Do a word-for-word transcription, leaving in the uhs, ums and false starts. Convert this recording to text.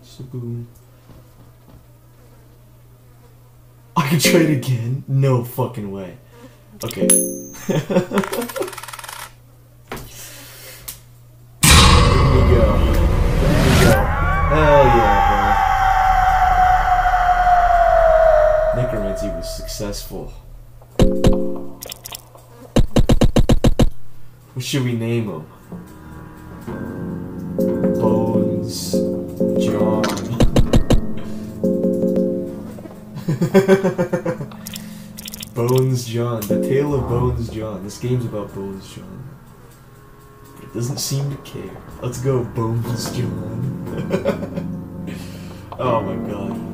Saboom. I can try it again? No fucking way. Okay. There we go. There we go. Hell yeah, bro. Necromancy was successful. What should we name him? Bones John. Bones John. The Tale of Bones John. This game's about Bones John. But it doesn't seem to care. Let's go, Bones John. Oh my god.